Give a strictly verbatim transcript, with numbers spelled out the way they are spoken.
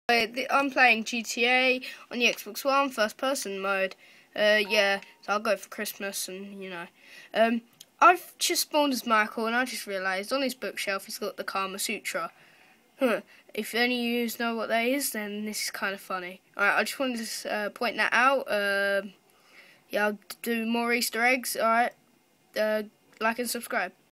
I'm playing G T A on the Xbox One, first person mode. Uh, yeah, so I'll go for Christmas and, you know. Um, I've just spawned as Michael and I just realised on his bookshelf he's got the Kama Sutra. Huh. If any of you know what that is, then this is kind of funny. Alright, I just wanted to uh, point that out. Uh, yeah, I'll do more Easter eggs. Alright, uh, like and subscribe.